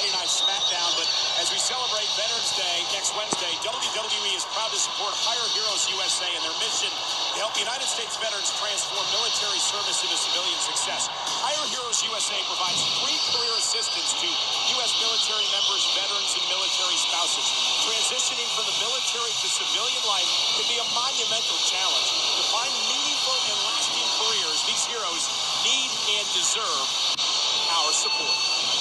Friday Night SmackDown, but as we celebrate Veterans Day next Wednesday, WWE is proud to support Hire Heroes USA and their mission to help United States veterans transform military service into civilian success. Hire Heroes USA provides free career assistance to U.S. military members, veterans, and military spouses. Transitioning from the military to civilian life can be a monumental challenge. To find meaningful and lasting careers, these heroes need and deserve our support.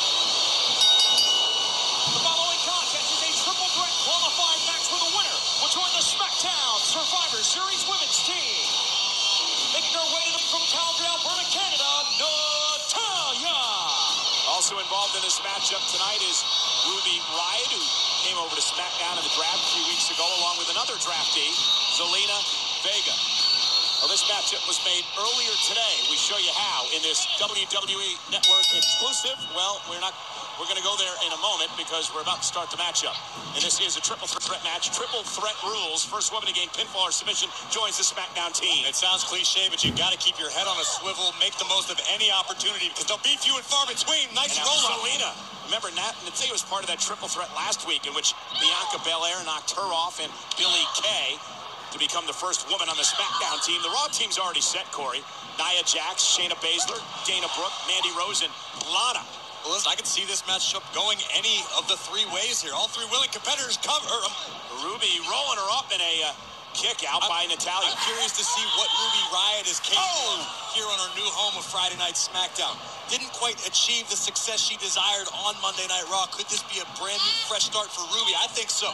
The following contest is a triple threat qualifying match for the winner will join the SmackDown Survivor Series women's team. Making her way from Calgary, Alberta, Canada, Natalya. Also involved in this matchup tonight is Ruby Riott, who came over to SmackDown in the draft a few weeks ago, along with another draftee, Zelina Vega. Well, this matchup was made earlier today. We show you how in this WWE Network exclusive. Well, we're going to go there in a moment because we're about to start the matchup. And this is a triple threat match. Triple threat rules. First woman to gain pinfall or submission joins the SmackDown team. It sounds cliche, but you got to keep your head on a swivel, make the most of any opportunity because they'll be few and far between. Nice roll up. Zelina. Remember, Natalya was part of that triple threat last week in which Bianca Belair knocked her off and Billie Kay to become the first woman on the SmackDown team. The Raw team's already set, Corey. Nia Jax, Shayna Baszler, Dana Brooke, Mandy Rose, and Lana. Well, listen, I could see this matchup going any of the three ways here. All three willing competitors cover. Ruby rolling her up in a kick out by Natalya. I'm curious to see what Ruby Riott is capable of here on her new home of Friday Night SmackDown. Didn't quite achieve the success she desired on Monday Night Raw. Could this be a brand new, fresh start for Ruby? I think so.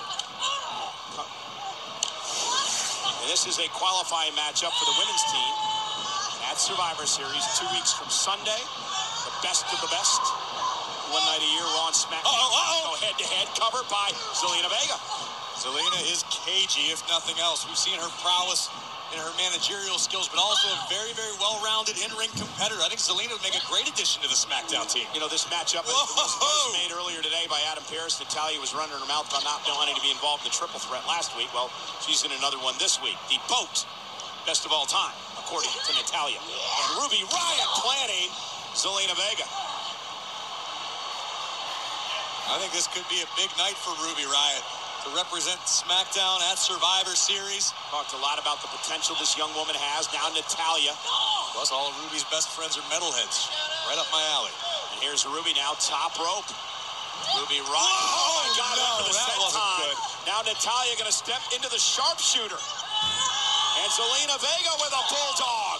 And this is a qualifying matchup for the women's team at Survivor Series 2 weeks from Sunday. The best of the best. One night a year, Raw and SmackDown. Go head-to-head, covered by Zelina Vega. Zelina is cagey, if nothing else. We've seen her prowess in her managerial skills, but also a very, very well-rounded in-ring competitor. I think Zelina would make a great addition to the SmackDown team. You know, this matchup was made earlier today by Adam Pearce. Natalya was running her mouth about not wanting to be involved in the triple threat last week. Well, she's in another one this week. The BOAT, best of all time, according to Natalya. And Ruby Riott planning Zelina Vega. I think this could be a big night for Ruby Riott to represent SmackDown at Survivor Series. Talked a lot about the potential this young woman has. Now Natalya. Plus, all of Ruby's best friends are metalheads. Right up my alley. And here's Ruby now, top rope. Ruby Riott. Oh, got it for the that set wasn't time. good. Now Natalya going to step into the sharpshooter. And Zelina Vega with a bulldog.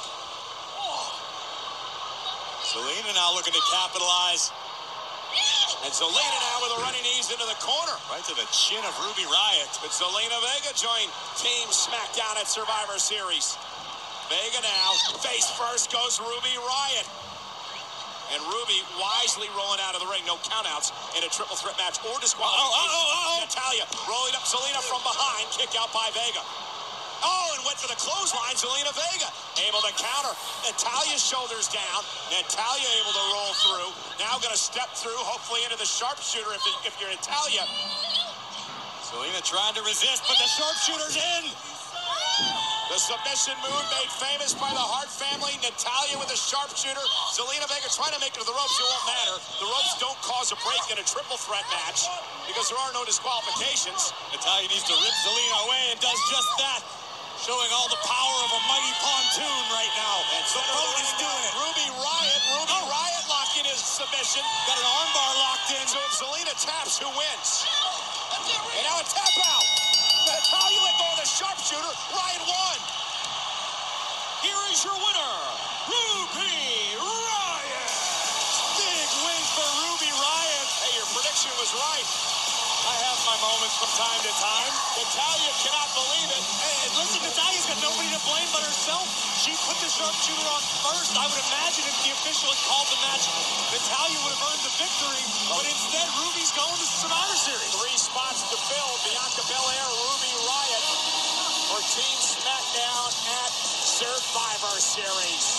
Zelina now looking to capitalize. And Zelina now with a running knees into the corner. Right to the chin of Ruby Riott. But Zelina Vega joined Team SmackDown at Survivor Series. Vega now, face first goes Ruby Riott. And Ruby wisely rolling out of the ring. No countouts in a triple threat match or disqualification. Natalya rolling up Zelina from behind. Kick out by Vega. Oh, and went for the clothesline. Zelina Vega able to counter. Natalya's shoulders down. Natalya able to roll through. Now going to step through, hopefully into the sharpshooter if you're Natalya. Zelina trying to resist, but the sharpshooter's in. The submission move made famous by the Hart family. Natalya with a sharpshooter. Zelina Vega trying to make it to the ropes. It won't matter. The ropes don't cause a break in a triple threat match because there are no disqualifications. Natalya needs to rip Zelina away and does just that. Showing all the power of a mighty pontoon right now. And the boat is doing it. Ruby Riott locking his submission. Got an armbar locked in. So if Zelina taps, who wins? And now a tap out. Natalya let go of the sharpshooter. Riott won. Here is your winner, Ruby Riott. Big win for Ruby Riott. Hey, your prediction was right. I have my moments from time to time. Natalya cannot believe it. Hey, listen, Natalya's got nobody to blame but herself. She put the sharpshooter on first. I would imagine if the official had called the match, Natalya would have earned the victory. But instead, Ruby's going to Survivor Series. 3 spots to fill. Bianca Belair, Ruby Riott for Team SmackDown at Survivor Series.